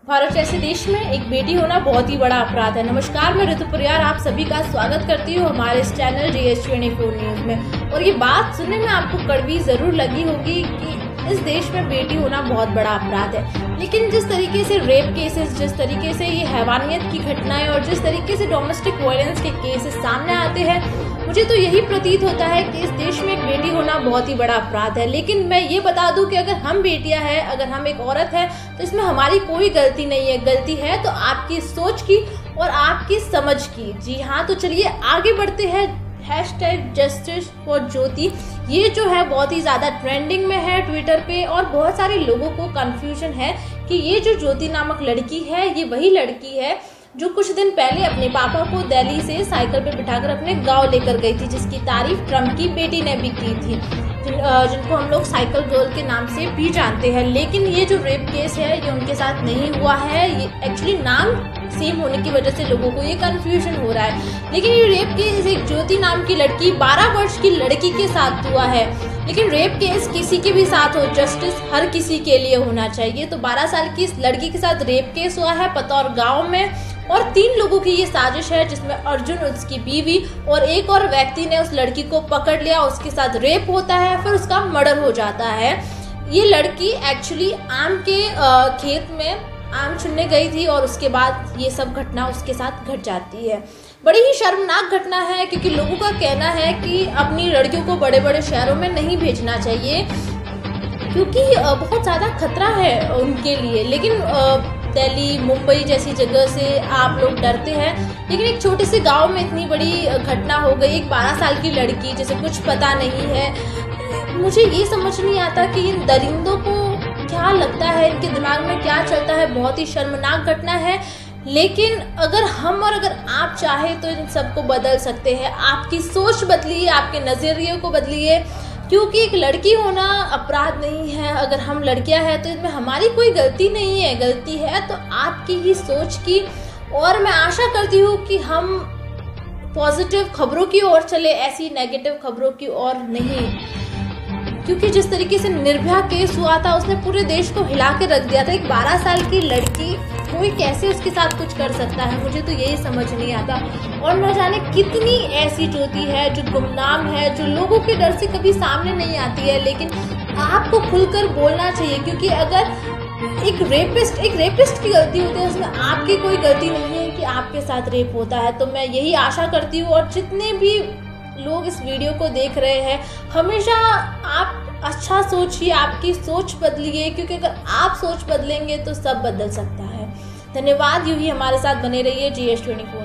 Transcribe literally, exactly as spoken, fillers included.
भारत जैसे देश में एक बेटी होना बहुत ही बड़ा अपराध है। नमस्कार, मैं ऋतु परियार आप सभी का स्वागत करती हूँ हमारे इस channel G S twenty four news में। और ये बात सुनने में आपको कड़वी जरूर लगी होगी कि इस देश में बेटी होना बहुत बड़ा अपराध है, लेकिन जिस तरीके से रेप केसेस, जिस तरीके से ये हैवानियत की घटनाएं और जिस तरीके से डोमेस्टिक वायलेंस के केसेस सामने आते हैं, मुझे तो यही प्रतीत होता है कि इस देश में एक बेटी होना बहुत ही बड़ा अपराध है। लेकिन मैं ये बता दूं कि अगर हम बेटियां हैं, अगर हम एक औरत है, तो इसमें हमारी कोई गलती नहीं है। गलती है तो आपकी सोच की और आपकी समझ की। जी हाँ, तो चलिए आगे बढ़ते हैं। हैशटैग जस्टिस फॉर ज्योति ये जो है बहुत ही ज्यादा ट्रेंडिंग में है ट्विटर पे, और बहुत सारे लोगों को कंफ्यूजन है कि ये जो ज्योति नामक लड़की है, ये वही लड़की है जो कुछ दिन पहले अपने पापा को दिल्ली से साइकिल पे बिठाकर अपने गांव लेकर गई थी, जिसकी तारीफ ट्रम्प की बेटी ने भी की थी, जिन, जिनको हम लोग साइकिल गर्ल के नाम से भी जानते हैं। लेकिन ये जो रेप केस है ये उनके साथ नहीं हुआ है। ये एक्चुअली नाम सेम होने की वजह से लोगों को ये कंफ्यूजन हो रहा है। लेकिन ये रेप केस एक ज्योति नाम की लड़की बारह वर्ष की लड़की के साथ हुआ है। लेकिन रेप केस किसी के भी साथ हो, जस्टिस हर किसी के लिए होना चाहिए। तो बारह साल की इस लड़की के साथ रेप केस हुआ है पतौर गांव में, और तीन लोगों की ये साजिश है, जिसमें अर्जुन, उसकी बीवी और एक और व्यक्ति ने उस लड़की को पकड़ लिया। उसके साथ रेप होता है, फिर उसका मर्डर हो जाता है। ये लड़की एक्चुअली आम के खेत में आम चुनने गई थी और उसके बाद ये सब घटना उसके साथ घट जाती है। बड़ी ही शर्मनाक घटना है, क्योंकि लोगों का कहना है कि अपनी लड़कियों को बड़े बड़े शहरों में नहीं भेजना चाहिए, क्योंकि बहुत ज़्यादा खतरा है उनके लिए। लेकिन दिल्ली, मुंबई जैसी जगह से आप लोग डरते हैं, लेकिन एक छोटे से गांव में इतनी बड़ी घटना हो गई। एक बारह साल की लड़की जिसे कुछ पता नहीं है। मुझे ये समझ नहीं आता कि इन दरिंदों को क्या लगता है, इनके दिमाग में क्या चलता है। बहुत ही शर्मनाक घटना है, लेकिन अगर हम और अगर आप चाहे तो इन सबको बदल सकते हैं। आपकी सोच बदलिए, आपके नज़रिए को बदलिए, क्योंकि एक लड़की होना अपराध नहीं है। अगर हम लड़कियां हैं तो इसमें हमारी कोई गलती नहीं है। गलती है तो आपकी ही सोच की। और मैं आशा करती हूँ कि हम पॉजिटिव खबरों की ओर चले, ऐसी नेगेटिव खबरों की ओर नहीं, क्योंकि जिस तरीके से निर्भया केस हुआ था उसने पूरे देश को हिला के रख दिया था। एक बारह साल की लड़की, कोई कैसे उसके साथ कुछ कर सकता है, मुझे तो यही समझ नहीं आता। और न जाने कितनी ऐसी ज्योति है जो गुमनाम है, जो लोगों के डर से कभी सामने नहीं आती है। लेकिन आपको खुलकर बोलना चाहिए, क्योंकि अगर एक रेपिस्ट एक रेपिस्ट की गलती होती है, उसमें आपकी कोई गलती नहीं है कि आपके साथ रेप होता है। तो मैं यही आशा करती हूँ, और जितने भी लोग इस वीडियो को देख रहे हैं, हमेशा आप अच्छा सोचिए, आपकी सोच बदलिए, क्योंकि अगर आप सोच बदलेंगे तो सब बदल सकता है। धन्यवाद। यूं ही हमारे साथ बने रहिए जी एस ट्वेंटी फोर।